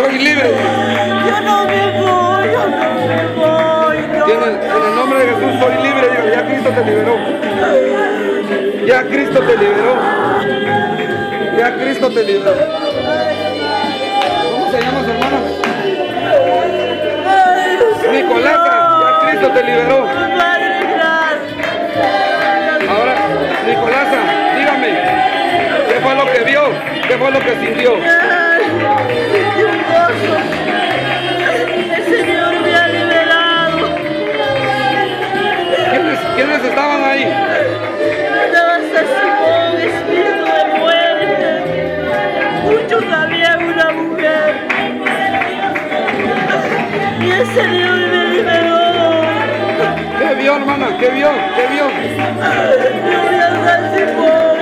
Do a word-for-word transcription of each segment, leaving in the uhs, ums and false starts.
soy libre. Yo no me voy, yo no me voy. No. En el, en el nombre de Jesús soy libre. Digo, ya Cristo te liberó. Ya Cristo te liberó. Ya Cristo te liberó. ¿Cómo se llama su hermana? Nicolasa, ya Cristo te liberó. Ahora, Nicolasa, dígame, ¿qué fue lo que vio? ¿Qué fue lo que sintió? El Señor me ha liberado. ¿Quiénes, quiénes estaban ahí? Estaba Simón, espíritu de muerte. Muchos había una mujer. Y el Señor me liberó. ¿Qué vio, hermana? ¿Qué vio? ¿Qué vio? Gloria a San Simón.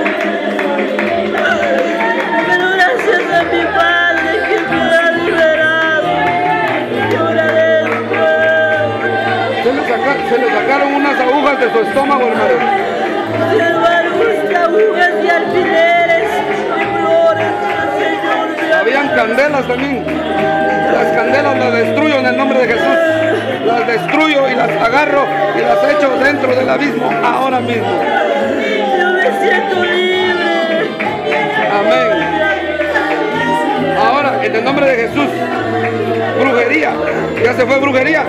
Pero gracias a mi Padre que me ha liberado. Llora después. Se le, saca, se le sacaron unas agujas de su estómago, hermano. Hermanos, agujas y alfileres y flores, Señor. Habían candelas también. Las candelas las destruyo en el nombre de Jesús. Las destruyo y las agarro y las echo dentro del abismo ahora mismo. Yo me siento libre. Amén. Ahora, en el nombre de Jesús, brujería. ¿Ya se fue brujería?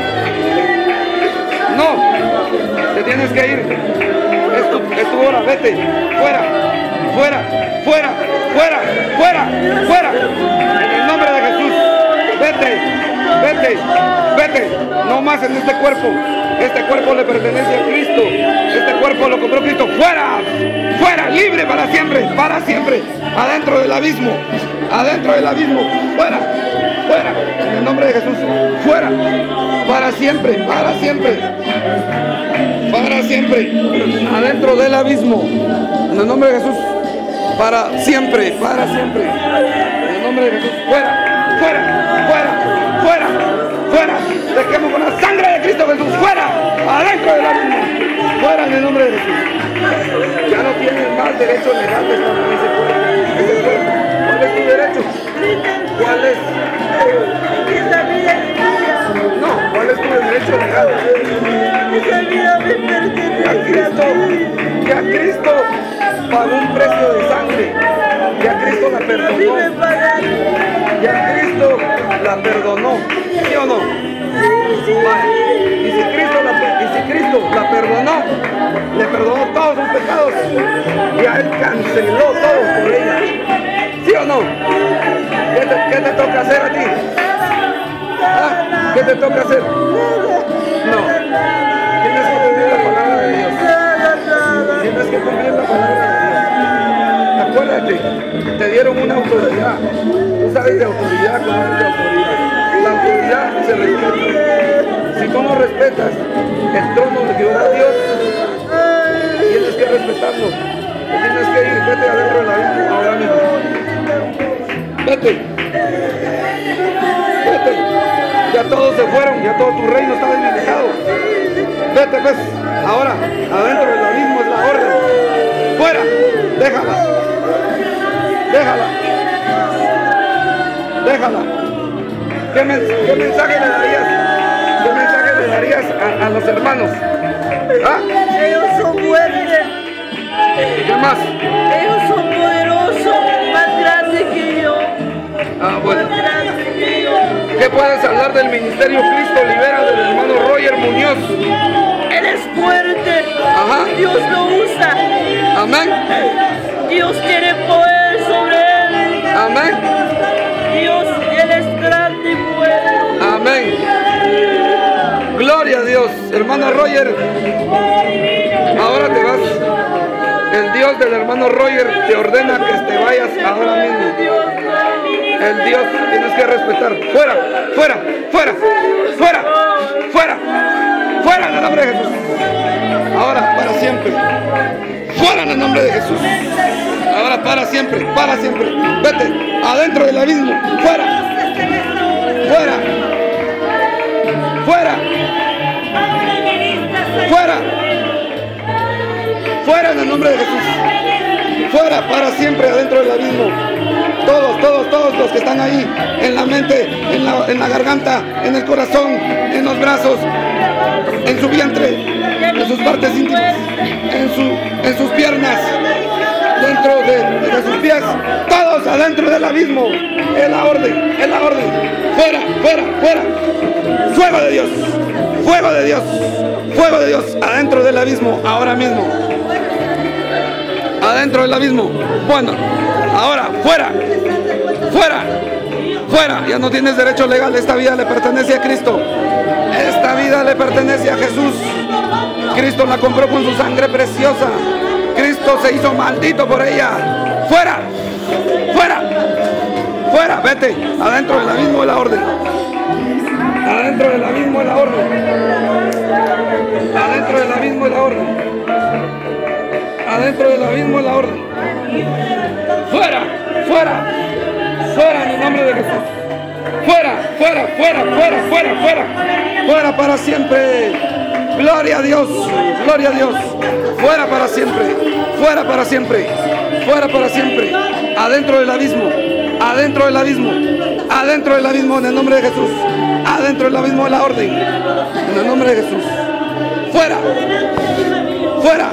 No. Te tienes que ir. Es tu, es tu hora. Vete. Fuera. Fuera. Fuera. Fuera. Fuera. Fuera. En el nombre de Jesús. Vete. Vete. Vete. No más en este cuerpo. Este cuerpo le pertenece a Cristo. Este cuerpo lo compró Cristo. ¡Fuera! ¡Fuera! ¡Libre para siempre! ¡Para siempre! Adentro del abismo. Adentro del abismo. ¡Fuera! ¡Fuera! En el nombre de Jesús. ¡Fuera! Para siempre. Para siempre. Para siempre. Adentro del abismo. En el nombre de Jesús. Para siempre. Para siempre. En el nombre de Jesús. ¡Fuera! ¡Fuera! ¡Fuera! ¡Fuera! ¡Fuera! Te quemo con la sangre de Cristo Jesús. ¡Fuera! ¡Adentro del abismo! ¡Fuera en el nombre de Jesús! Ya no tienes más derecho legal de estar en ese cuerpo. Ese cuerpo. ¿Cuál es tu derecho? ¿Cuál es? Esa vida es mía. No, ¿cuál es tu derecho legal? Esa vida me pertenece Ya a Cristo, mí. ya Cristo pagó un precio de sangre. Ya Cristo la A mí perdonó. me pagaron. Ya Cristo la perdonó. ¿Sí o no? Vale. Y si Cristo la, y si Cristo la perdonó, le perdonó todos sus pecados. Ya Él canceló todo por ella. ¿Sí o no? ¿Qué te, qué te toca hacer a ti? ¿Ah? ¿Qué te toca hacer? No. Tienes que cumplir la palabra de Dios. Tienes que cumplir la palabra de Dios. Acuérdate, te dieron una autoridad. Tú sabes de autoridad, conoces de autoridad. La autoridad se respeta. Si tú no respetas el trono de Dios a Dios, tienes que respetarlo. Te tienes que ir, vete adentro de la vida ahora mismo. Vete. Vete. Ya todos se fueron, ya todo tu reino está debilitado. Vete pues, ahora, adentro del abismo es la orden. Fuera, déjala. Déjala. Déjala. ¿Qué, men ¿Qué mensaje le darías? ¿Qué mensaje le darías a, a los hermanos? ¿Ah? Ellos son fuertes. ¿Qué más? Ellos son poderosos, más grandes que yo. Ah, bueno. Más grandes que yo. ¿Qué puedes hablar del ministerio Cristo Libera del hermano Roger Muñoz? Él es fuerte. Ajá. Dios lo usa. Amén. Dios tiene poder sobre él. Amén. Dios, Él es grande y bueno. Amén. Gloria a Dios. Hermano Roger, ahora te vas. El Dios del hermano Roger te ordena que te vayas ahora mismo. El Dios tienes que respetar. Fuera, fuera, fuera, fuera, fuera, fuera en el nombre de Jesús. Ahora, para siempre. Fuera en el nombre de Jesús. Ahora, para siempre, para siempre. Vete, adentro del abismo. Fuera, fuera, fuera, fuera, fuera en el nombre de Jesús. Fuera, para siempre, adentro del abismo. Todos, todos, todos. todos los que están ahí, en la mente, en la, en la garganta, en el corazón, en los brazos, en su vientre, en sus partes íntimas, en, su, en sus piernas, dentro de, de sus pies, todos adentro del abismo. Es la orden, es la orden. Fuera, fuera, fuera. Fuego de Dios, fuego de Dios, fuego de Dios, adentro del abismo, ahora mismo. Adentro del abismo. Bueno, ahora, fuera, fuera, fuera. Ya no tienes derecho legal, esta vida le pertenece a Cristo. Esta vida le pertenece a Jesús. Cristo la compró con su sangre preciosa. Cristo se hizo maldito por ella. Fuera, fuera, fuera, vete. Adentro del abismo de la orden. Adentro del abismo de la orden. Adentro del abismo de la orden. Adentro del abismo de la orden. Fuera, fuera, fuera en el nombre de Jesús. Fuera, fuera, fuera, fuera, fuera, fuera. Fuera para siempre. Gloria a Dios, gloria a Dios. Fuera para siempre, fuera para siempre, fuera para siempre. Adentro del abismo, adentro del abismo, adentro del abismo en el nombre de Jesús. Adentro del abismo de la orden, en el nombre de Jesús. Fuera, fuera,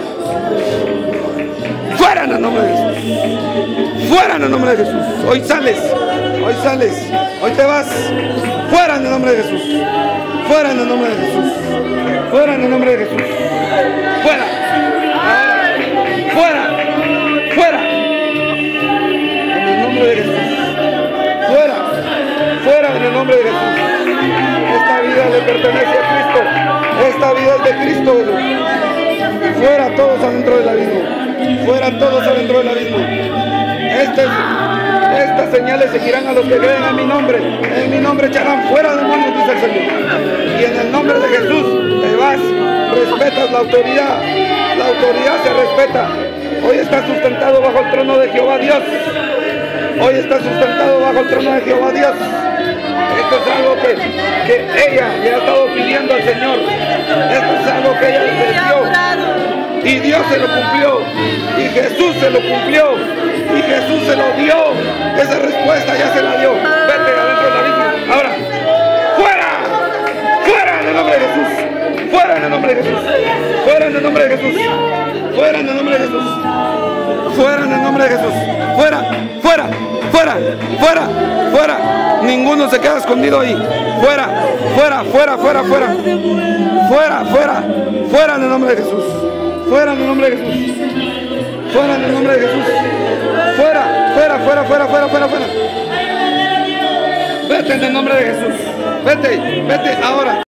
fuera en el nombre de Jesús. Fuera en el nombre de Jesús. Hoy sales, hoy sales, hoy te vas. Fuera en el nombre de Jesús. Fuera en el nombre de Jesús. Fuera en el nombre de Jesús. Fuera. Fuera. Fuera. En el nombre de Jesús. Fuera. Fuera en el nombre de Jesús. Esta vida le pertenece a Cristo. Esta vida es de Cristo, Jesús. Fuera todos adentro del abismo. Fuera todos adentro del abismo. Este, estas señales seguirán a los que creen en mi nombre. En mi nombre echarán fuera demonios, dice el Señor. Y en el nombre de Jesús te vas. Respetas la autoridad. La autoridad se respeta. Hoy estás sustentado bajo el trono de Jehová Dios. Hoy estás sustentado bajo el trono de Jehová Dios. Esto es algo que, que ella le ha estado pidiendo al Señor. Esto es algo que ella le pidió. Y Dios se lo cumplió. Y Jesús se lo cumplió. Y Jesús se lo dio. Esa respuesta ya se la dio. Vete adentro del abismo. Ahora, fuera. Fuera en el nombre de Jesús. Fuera en el nombre de Jesús. Fuera en el nombre de Jesús. Fuera en el nombre de Jesús. Fuera en el nombre de Jesús. Fuera, fuera, fuera, fuera, fuera. Ninguno se queda escondido ahí. Fuera, fuera, fuera, fuera, fuera. Fuera, fuera, fuera en el nombre de Jesús. Fuera en el nombre de Jesús. Fuera en el nombre de Jesús. Fuera, fuera, fuera, fuera, fuera, fuera, fuera. Vete en el nombre de Jesús. Vete, vete ahora.